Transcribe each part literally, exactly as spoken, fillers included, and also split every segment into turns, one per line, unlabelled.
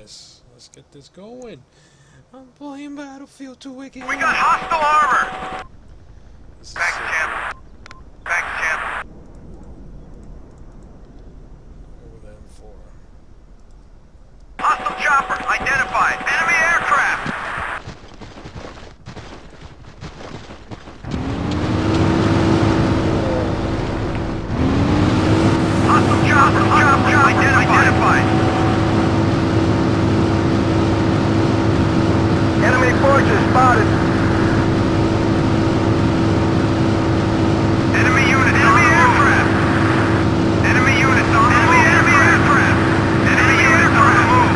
this. Let's get this going. I'm playing Battlefield two again.
We got hostile armor!
This is
Thanks,
sick.
champ. Thanks, champ.
Over the M four.
Hostile chopper identified. Enemy aircraft! Hostile chopper, chopper, identified. Enemy forces spotted. Enemy units on the aircraft. Enemy units on the move. Enemy aircraft. Enemy units on the move.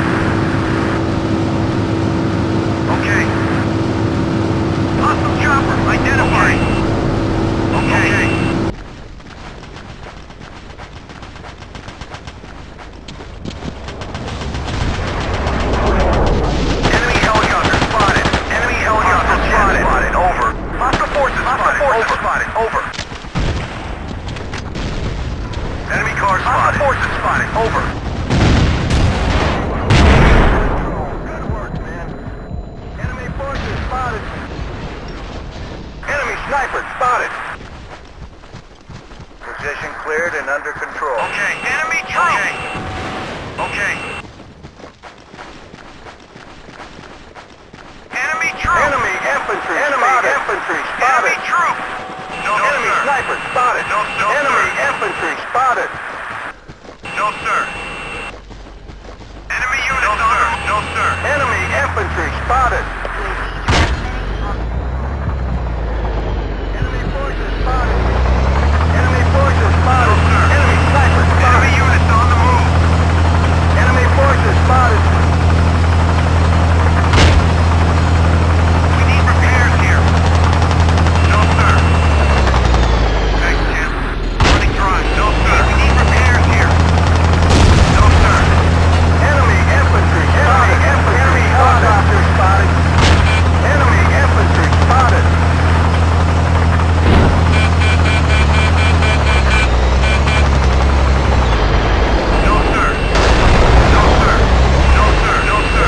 Okay. Hostile chopper identified. Okay. Enemy helicopter spotted. Enemy helicopter spotted. Spotted. Over. Hostile forces spotted. Over. Spotted. Over. Enemy car spotted. Hostile forces spotted. Over. Good work, man. Enemy forces spotted. Enemy sniper spotted. Position cleared and under control. Okay. Enemy troop. Okay. Okay. Enemy troop. Enemy infantry. Enemy spotted. Infantry spotted. Enemy troop. No, enemy sir. Sniper spotted. No, no, enemy sir. Infantry spotted. No, sir. Enemy unit. No, sir. No, sir. Enemy infantry spotted. Enemy forces spotted. Enemy forces spotted. No, sir. Enemy sniper spotted. Enemy units on the move. Enemy forces spotted. We need repairs here. No, sir. Thanks, Jim. Running dry. No, sir. We need repairs here. No, sir. Enemy infantry spotted. Enemy, enemy helicopter spotted. Enemy infantry spotted. No, sir. No, sir. No, sir. No, sir.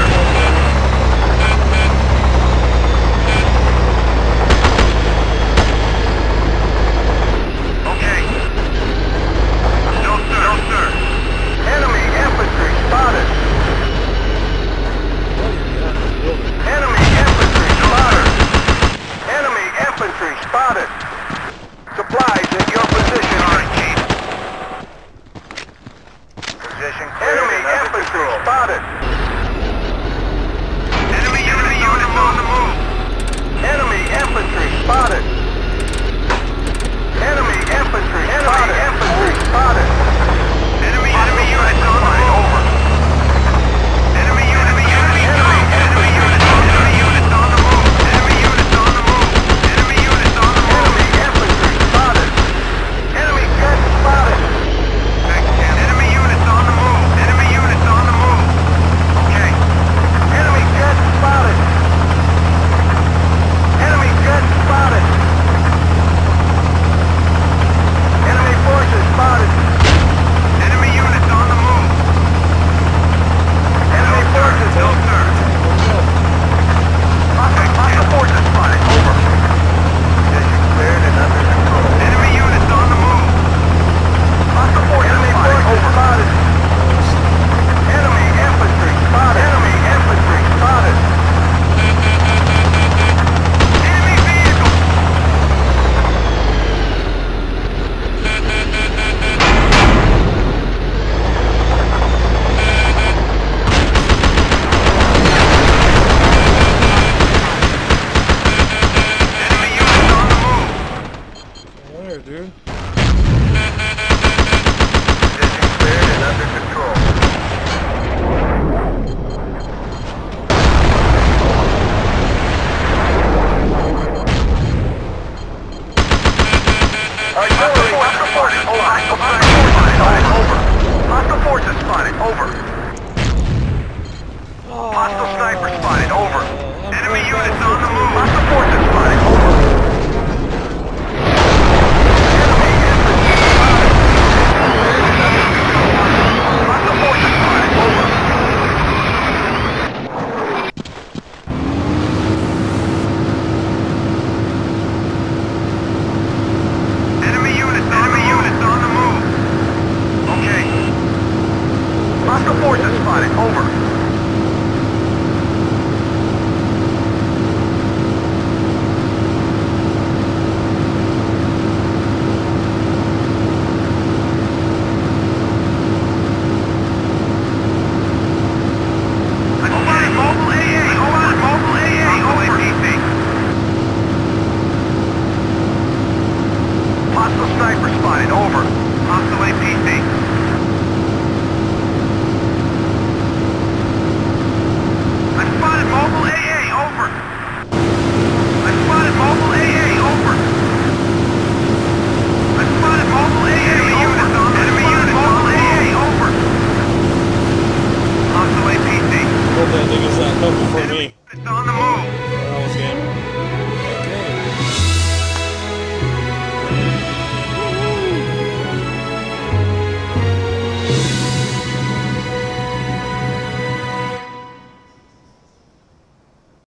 Okay. No, sir. No, sir. Enemy infantry spotted. Enemy infantry spotted. Enemy infantry spotted. Supplies at your position. All right, Chief. Position clear. Enemy infantry spotted. Enemy, enemy units on the move. Enemy infantry spotted. Enemy infantry spotted. Infantry spotted. Enemy, enemy units on the move. Over. Enemy, enemy, enemy, enemy, enemy units on enemy units on the move. Enemy units on the move. Enemy units on the move. Enemy infantry spotted. Enemy jet spotted. Thanks, Ken. Enemy units on the move. Enemy units on the move. Okay. Enemy jet spotted. Enemy jet spotted. Enemy forces spotted. Enemy units on the move. Enemy forces. No, sir. Hostile forces spotted. Over. Position cleared and under control. Enemy units on the move. Hostile forces. Enemy forces spotted. Enemy infantry spotted. Enemy infantry spotted. Enemy vehicle. Enemy units on the move.
Where, dude?
Position cleared and under control. Artillery hostile forces over. Hostile forces spotted. Over. Hostile sniper spotted. Over. Enemy units on the move. Hostile forces spotted. Over. Enemy infantry spotted. Hostile forces spotted. Over. spotted. Over. Hostile A P C. I spotted mobile A A. Over. I spotted mobile A A. Over. I spotted mobile A A. Over. Enemy unit mobile A A. Over. Hostile A P C.
Hope that nigga's not coming for